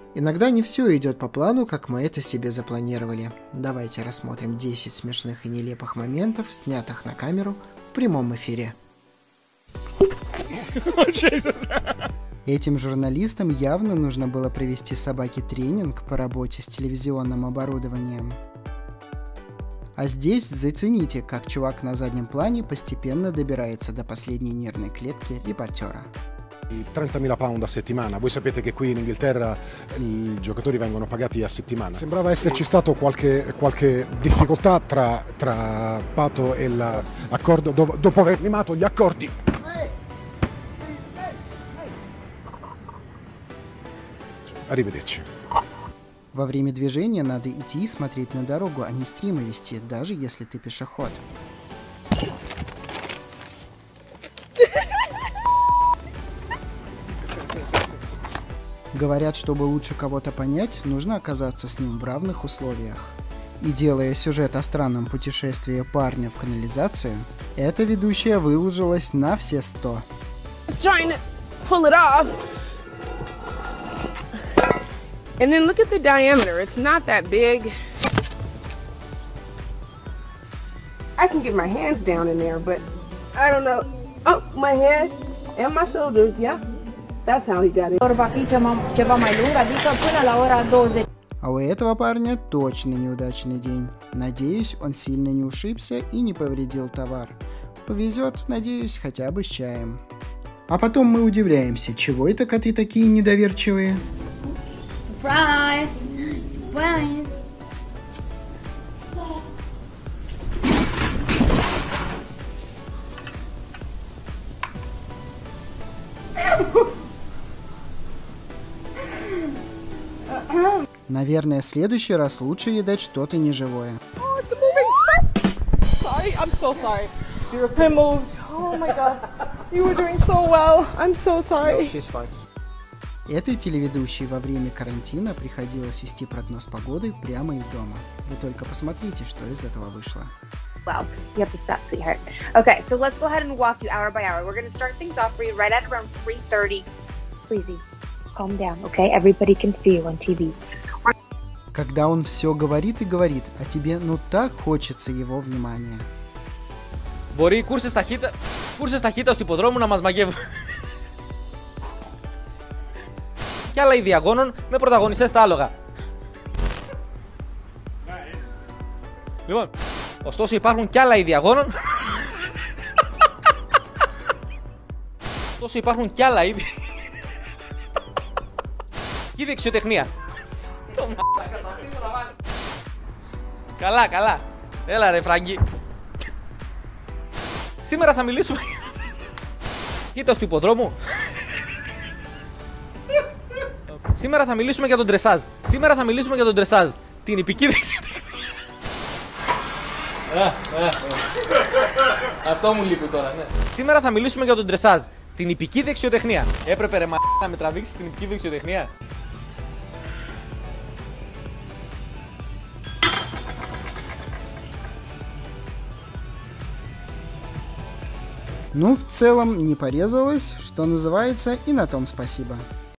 Иногда не все идет по плану, как мы это себе запланировали. Давайте рассмотрим 10 смешных и нелепых моментов, снятых на камеру в прямом эфире. Этим журналистам явно нужно было провести собаке тренинг по работе с телевизионным оборудованием. А здесь зацените, как чувак на заднем плане постепенно добирается до последней нервной клетки репортера. 30.000 pound a settimana. Voi sapete che qui in Inghilterra i giocatori vengono pagati a settimana. Sembrava esserci stato qualche difficoltà tra Pato e l'accordo dopo aver firmato gli accordi. Arrivederci. Во время движения надо идти и смотреть на дорогу, а не стримы вести, даже если ты пешеход. Говорят, чтобы лучше кого-то понять, нужно оказаться с ним в равных условиях. И делая сюжет о странном путешествии парня в канализацию, эта ведущая выложилась на все 100. And then look at the diameter. It's not that big. I can get my hands down in there, but I don't know. Oh, my head and my shoulders, yeah. That's how he got it. А у этого парня точно неудачный день. Надеюсь, он сильно не ушибся и не повредил товар. Повезет, надеюсь, хотя бы с чаем. А потом мы удивляемся, чего это коты такие недоверчивые? Surprise! Surprise! Наверное, в следующий раз лучше ей дать что-то неживое. Oh, it's moving. Sorry, I'm so sorry. It moved. Oh my god. You were doing so well. I'm so sorry. No, she's fine. Этой телеведущей во время карантина приходилось вести прогноз погоды прямо из дома. Вы только посмотрите, что из этого вышло. Well, you have to stop, sweetheart. Okay, so let's go ahead and walk you hour by hour. We're going to start things off for you right at around 3:30. Breezy, calm down, okay? Everybody can see you on TV. Когда он все говорит и говорит, а тебе ну так хочется его внимания. Μπορεί οι κούρσες ταχύτητας του υποδρόμου να μας μαγεύουν. Και άλλα είδη αγώνων με πρωταγωνιστές τα άλογα. Λοιπόν, ωστόσο υπάρχουν και άλλα είδη αγώνων. Ωστόσο υπάρχουν και άλλα είδη. Και η δεξιοτεχνία. Καλά, καλά. Έλα ρε Φράγκη. Σήμερα θα μιλήσουμε κοίτας του υποδρόμου. Σήμερα θα μιλήσουμε για τον ντρεσάζ. Σήμερα θα μιλήσουμε για τον ντρεσάζ. Την ιππική δεξιοτεχνία. Αυτό μου λείπει τώρα, ναι. Σήμερα θα μιλήσουμε για τον ντρεσάζ. Την ιππική δεξιοτεχνία. Έπρεπε ρε να με τραβήξεις την ιππική δεξιοτεχνία. Ну, в целом, не порезалось, что называется, и на том спасибо.